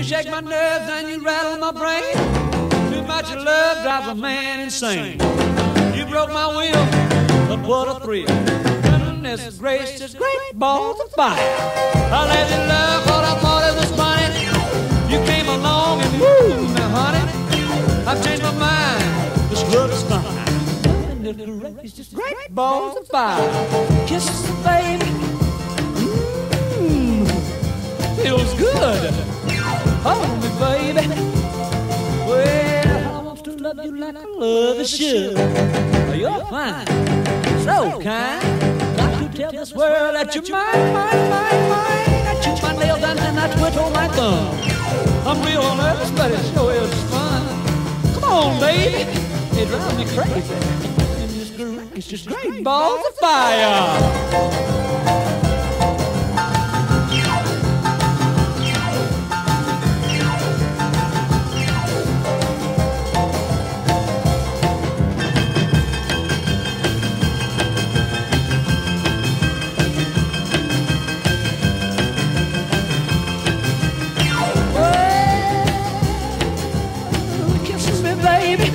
shake my nerves and you rattle my brain. Too much of love drives a man insane. You broke my will, but what a thrill. Goodness gracious, great balls of fire. I let you love what I thought it was funny. You came along and woo, now honey, I've changed my mind. This love is fine. It's just great balls of fire. Kisses, baby. Feels good. Hold me, baby. Well, I want to love you like I love you should. You're fine, so kind. Got to tell this world that you're mine, mine, mine, mine. I chew my nails and I twiddle my thumb. I'm real nervous, but it sure is fun. Come on, baby. It drives me crazy. It's just great balls of fire. Kisses me, baby.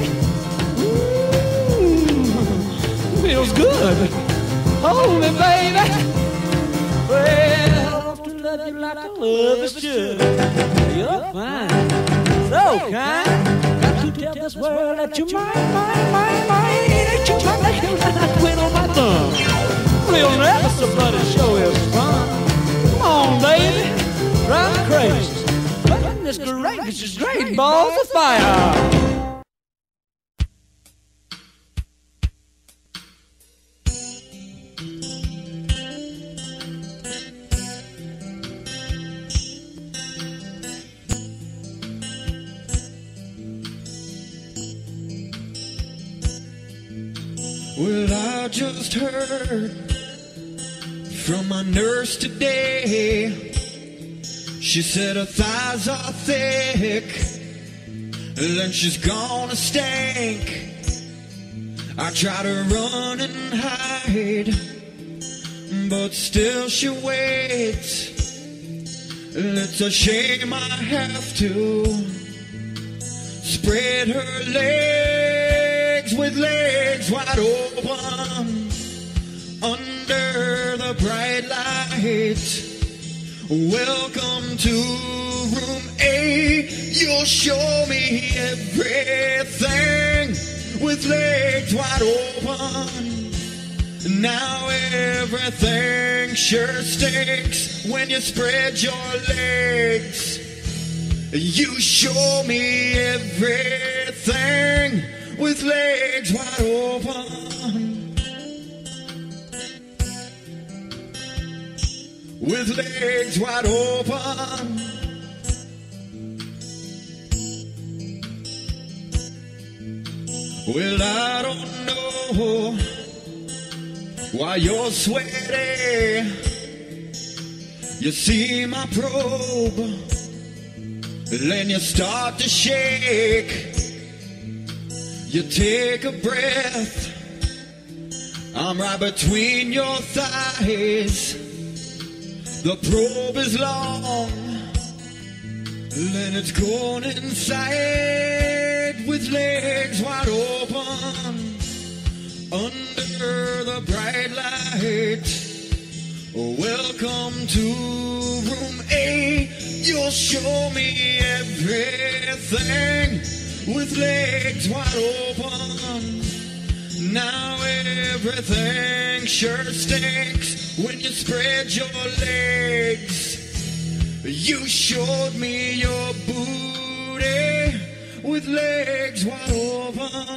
Feels good. Hold me, baby. Well, I want to love you like I love you should. You're fine, so kind. Got to tell this world that you're mine, mine, mine, mine. That you're my nails and I twiddle my thumb. Real nervous, but it sure is fun. Come on, baby, drive me crazy. Goodness gracious, it's great balls of fire. Well, I just heard from my nurse today. She said her thighs are thick, and she's gonna stink. I try to run and hide, but still she waits. It's a shame I have to spread her legs with legs wide open under the bright light. Welcome to room A. You'll show me everything with legs wide open. Now everything sure stinks when you spread your legs. You show me everything with legs wide open. With legs wide open. Well, I don't know why you're sweaty. You see my probe, then you start to shake. You take a breath, I'm right between your thighs. The probe is long, then it's going inside with legs wide open under the bright light. Welcome to room A. You'll show me everything with legs wide open. Now everything sure stinks when you spread your legs. You showed me your booty with legs wide open.